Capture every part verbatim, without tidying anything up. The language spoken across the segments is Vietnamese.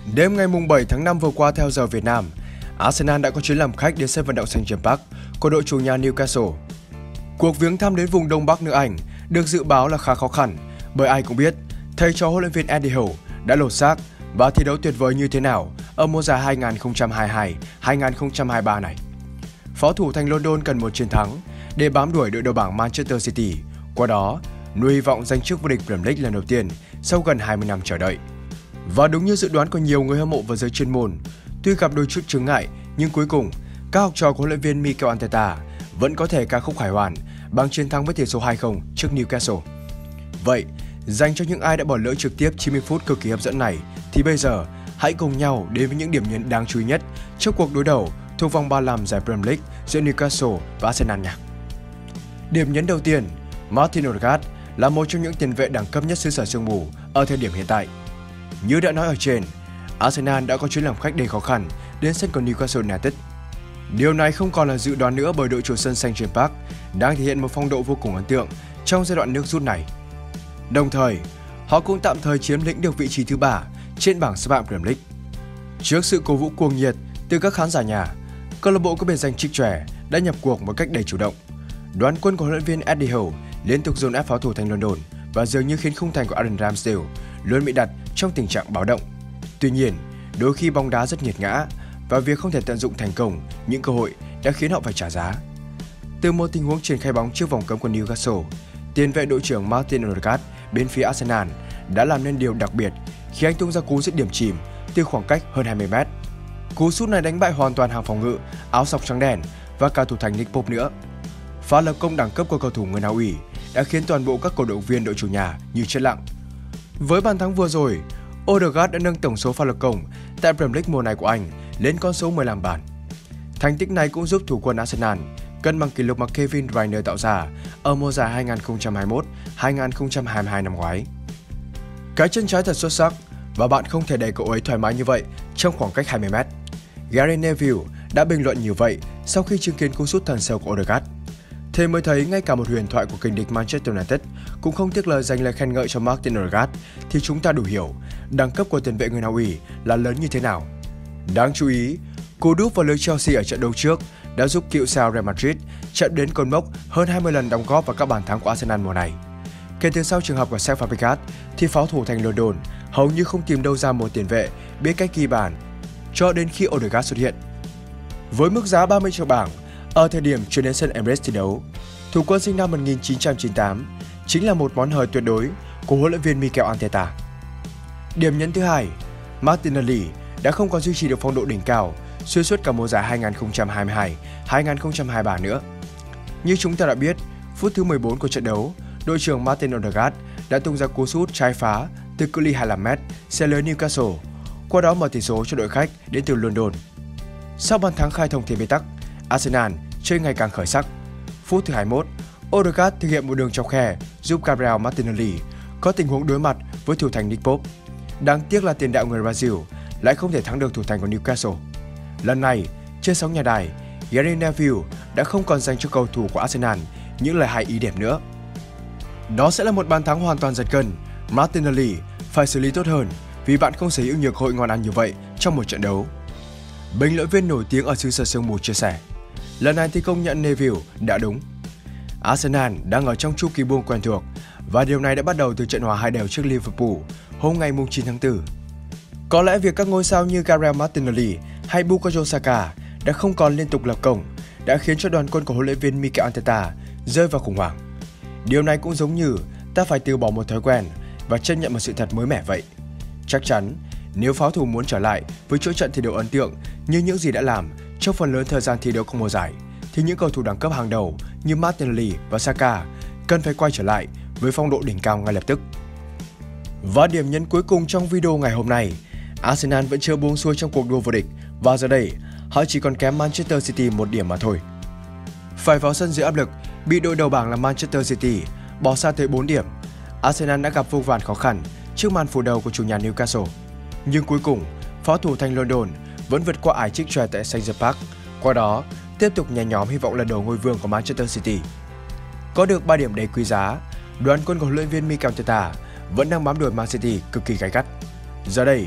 Đêm ngày bảy tháng năm vừa qua theo giờ Việt Nam, Arsenal đã có chuyến làm khách đến sân vận động St James Park của đội chủ nhà Newcastle. Cuộc viếng thăm đến vùng Đông Bắc nước Anh được dự báo là khá khó khăn, bởi ai cũng biết thầy trò huấn luyện viên Eddie Howe đã lột xác và thi đấu tuyệt vời như thế nào ở mùa giải hai nghìn không trăm hai mươi hai hai nghìn không trăm hai mươi ba này. Pháo thủ thành London cần một chiến thắng để bám đuổi đội đầu bảng Manchester City, qua đó nuôi hy vọng giành chức vô địch Premier League lần đầu tiên sau gần hai mươi năm chờ đợi. Và đúng như dự đoán của nhiều người hâm mộ và giới chuyên môn, tuy gặp đôi chút chướng ngại, nhưng cuối cùng các học trò của huấn luyện viên Mikel Arteta vẫn có thể ca khúc khải hoàn bằng chiến thắng với tỷ số hai không trước Newcastle. Vậy, dành cho những ai đã bỏ lỡ trực tiếp chín mươi phút cực kỳ hấp dẫn này, thì bây giờ hãy cùng nhau đến với những điểm nhấn đáng chú ý nhất trong cuộc đối đầu thuộc vòng ba mươi lăm giải Premier League giữa Newcastle và Arsenal nhé. Điểm nhấn đầu tiên, Martin Odegaard là một trong những tiền vệ đẳng cấp nhất xứ sở sương mù ở thời điểm hiện tại. Như đã nói ở trên, Arsenal đã có chuyến làm khách đầy khó khăn đến sân của Newcastle United. Điều này không còn là dự đoán nữa, bởi đội chủ sân St James Park đang thể hiện một phong độ vô cùng ấn tượng trong giai đoạn nước rút này. Đồng thời, họ cũng tạm thời chiếm lĩnh được vị trí thứ ba trên bảng xếp hạng Premier League. Trước sự cổ vũ cuồng nhiệt từ các khán giả nhà, câu lạc bộ có biệt danh Trích Chòe đã nhập cuộc một cách đầy chủ động. Đoàn quân của huấn luyện viên Eddie Howe liên tục dồn ép pháo thủ thành London và dường như khiến khung thành của Aaron Ramsdale luôn bị đặt trong tình trạng báo động. Tuy nhiên, đôi khi bóng đá rất nghiệt ngã và việc không thể tận dụng thành công những cơ hội đã khiến họ phải trả giá. Từ một tình huống triển khai bóng trước vòng cấm của Newcastle, tiền vệ đội trưởng Martin Odegaard bên phía Arsenal đã làm nên điều đặc biệt khi anh tung ra cú dứt điểm chìm từ khoảng cách hơn hai mươi mét. Cú sút này đánh bại hoàn toàn hàng phòng ngự áo sọc trắng đen và cả thủ thành Nick Pope nữa. Pha lập công đẳng cấp của cầu thủ người Na Uy đã khiến toàn bộ các cổ động viên đội chủ nhà như chết lặng. Với bàn thắng vừa rồi, Odegaard đã nâng tổng số pha lập công tại Premier League mùa này của anh lên con số mười lăm bàn. Thành tích này cũng giúp thủ quân Arsenal cân bằng kỷ lục mà Kevin De Bruyne tạo ra ở mùa giải hai nghìn không trăm hai mươi mốt hai nghìn không trăm hai mươi hai năm ngoái. Cái chân trái thật xuất sắc và bạn không thể để cậu ấy thoải mái như vậy trong khoảng cách hai mươi mét. Gary Neville đã bình luận như vậy sau khi chứng kiến cú sút thần sâu của Odegaard. Thế mới thấy ngay cả một huyền thoại của kình địch Manchester United cũng không tiếc lời dành lời khen ngợi cho Martin Odegaard, thì chúng ta đủ hiểu đẳng cấp của tiền vệ người Na Uy là lớn như thế nào. Đáng chú ý, cú đúp vào lưới Chelsea ở trận đấu trước đã giúp cựu sao Real Madrid chạm đến cột mốc hơn hai mươi lần đóng góp vào các bàn thắng của Arsenal mùa này. Kể từ sau trường hợp của Cesc Fabregas, thì pháo thủ thành London hầu như không tìm đâu ra một tiền vệ biết cách ghi bàn cho đến khi Odegaard xuất hiện. Với mức giá ba mươi triệu bảng ở thời điểm chuyển đến sân Emirates thi đấu, thủ quân sinh năm một nghìn chín trăm chín mươi tám chính là một món hời tuyệt đối của huấn luyện viên Mikel Arteta. Điểm nhấn thứ hai, Martinelli đã không còn duy trì được phong độ đỉnh cao xuyên suốt cả mùa giải hai nghìn không trăm hai mươi hai hai nghìn không trăm hai mươi ba nữa. Như chúng ta đã biết, phút thứ mười bốn của trận đấu, đội trưởng Martin Odegaard đã tung ra cú sút trái phá từ cự ly hai mươi lăm mét xe lưới Newcastle, qua đó mở tỷ số cho đội khách đến từ London. Sau bàn thắng khai thông thế bế tắc, Arsenal chơi ngày càng khởi sắc. Phút thứ hai mươi mốt, Odegaard thực hiện một đường chọc khe giúp Gabriel Martinelli có tình huống đối mặt với thủ thành Nick Pope. Đáng tiếc là tiền đạo người Brazil lại không thể thắng được thủ thành của Newcastle. Lần này, trên sóng nhà đài, Gary Neville đã không còn dành cho cầu thủ của Arsenal những lời hay ý đẹp nữa. Đó sẽ là một bàn thắng hoàn toàn giật gân. Martinelli phải xử lý tốt hơn vì bạn không sở hữu nhiều cơ hội ngon ăn như vậy trong một trận đấu. Bình luận viên nổi tiếng ở xứ sở sương mù chia sẻ, lần này thì công nhận Neville đã đúng. Arsenal đang ở trong chu kỳ buông quen thuộc và điều này đã bắt đầu từ trận hòa hai đều trước Liverpool hôm ngày chín tháng tư. Có lẽ việc các ngôi sao như Gabriel Martinelli hay Bukayo Saka đã không còn liên tục lập công đã khiến cho đoàn quân của huấn luyện viên Mikel Arteta rơi vào khủng hoảng. Điều này cũng giống như ta phải từ bỏ một thói quen và chấp nhận một sự thật mới mẻ vậy. Chắc chắn, nếu pháo thủ muốn trở lại với chuỗi trận thi đấu ấn tượng như những gì đã làm trong phần lớn thời gian thi đấu của mùa giải, thì những cầu thủ đẳng cấp hàng đầu như Martinelli và Saka cần phải quay trở lại với phong độ đỉnh cao ngay lập tức. Và điểm nhấn cuối cùng trong video ngày hôm nay, Arsenal vẫn chưa buông xuôi trong cuộc đua vô địch và giờ đây họ chỉ còn kém Manchester City một điểm mà thôi. Phải vào sân dưới áp lực, bị đội đầu bảng là Manchester City bỏ xa tới bốn điểm, Arsenal đã gặp vô vàn khó khăn trước màn phủ đầu của chủ nhà Newcastle. Nhưng cuối cùng, pháo thủ thành London vẫn vượt qua ải Trích Chòe tại St James Park, qua đó tiếp tục nhen nhóm hy vọng lần đầu ngôi vương của Manchester City. Có được ba điểm đầy quý giá, đoàn quân của huấn luyện viên Mikel Arteta vẫn đang bám đuổi Man City cực kỳ gay gắt. Giờ đây,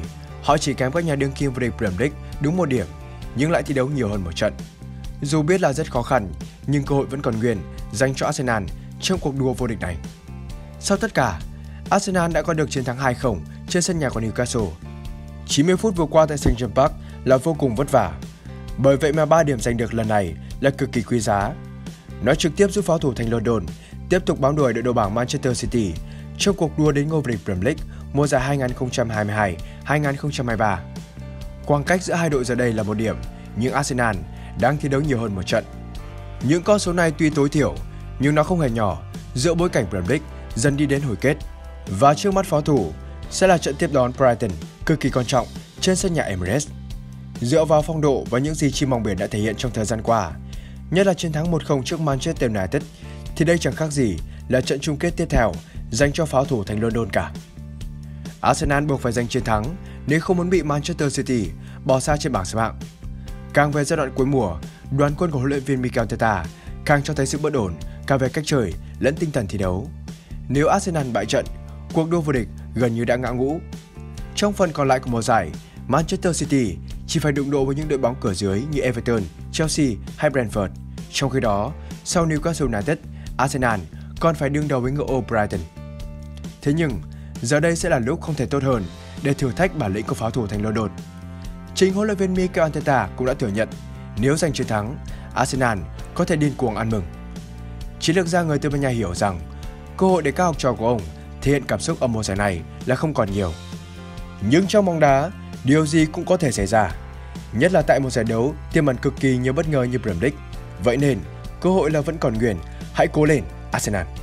Họ chỉ kém các nhà đương kim vô địch Premier League đúng một điểm, nhưng lại thi đấu nhiều hơn một trận. Dù biết là rất khó khăn, nhưng cơ hội vẫn còn nguyên dành cho Arsenal trong cuộc đua vô địch này. Sau tất cả, Arsenal đã có được chiến thắng hai không trên sân nhà của Newcastle. chín mươi phút vừa qua tại St James Park là vô cùng vất vả. Bởi vậy mà ba điểm giành được lần này là cực kỳ quý giá. Nó trực tiếp giúp pháo thủ thành London tiếp tục bám đuổi đội đầu bảng Manchester City trong cuộc đua đến ngôi vô địch Premier League mùa giải hai nghìn không trăm hai mươi hai hai nghìn không trăm hai mươi ba. Khoảng cách giữa hai đội giờ đây là một điểm, nhưng Arsenal đang thi đấu nhiều hơn một trận. Những con số này tuy tối thiểu, nhưng nó không hề nhỏ giữa bối cảnh Premier League dần đi đến hồi kết. Và trước mắt pháo thủ sẽ là trận tiếp đón Brighton cực kỳ quan trọng trên sân nhà Emirates. Dựa vào phong độ và những gì chim mong biển đã thể hiện trong thời gian qua, nhất là chiến thắng một không trước Manchester United, thì đây chẳng khác gì là trận chung kết tiếp theo dành cho pháo thủ thành London cả. Arsenal buộc phải giành chiến thắng nếu không muốn bị Manchester City bỏ xa trên bảng xếp hạng. Càng về giai đoạn cuối mùa, đoàn quân của huấn luyện viên Mikel Arteta càng cho thấy sự bất ổn cả về cách chơi lẫn tinh thần thi đấu. Nếu Arsenal bại trận, cuộc đua vô địch gần như đã ngã ngũ. Trong phần còn lại của mùa giải, Manchester City chỉ phải đụng độ với những đội bóng cửa dưới như Everton, Chelsea hay Brentford. Trong khi đó, sau Newcastle United, Arsenal còn phải đương đầu với ngựa ô Brighton. Thế nhưng, giờ đây sẽ là lúc không thể tốt hơn để thử thách bản lĩnh của pháo thủ thành London. Chính huấn luyện viên Mikel Arteta cũng đã thừa nhận nếu giành chiến thắng, Arsenal có thể điên cuồng ăn mừng. Chiến lược gia người Tây Ban Nha hiểu rằng cơ hội để các học trò của ông thể hiện cảm xúc ở mùa giải này là không còn nhiều. Nhưng trong bóng đá, điều gì cũng có thể xảy ra, nhất là tại một giải đấu tiềm ẩn cực kỳ nhiều bất ngờ như Premier League. Vậy nên, cơ hội là vẫn còn nguyên. Hãy cố lên, Arsenal!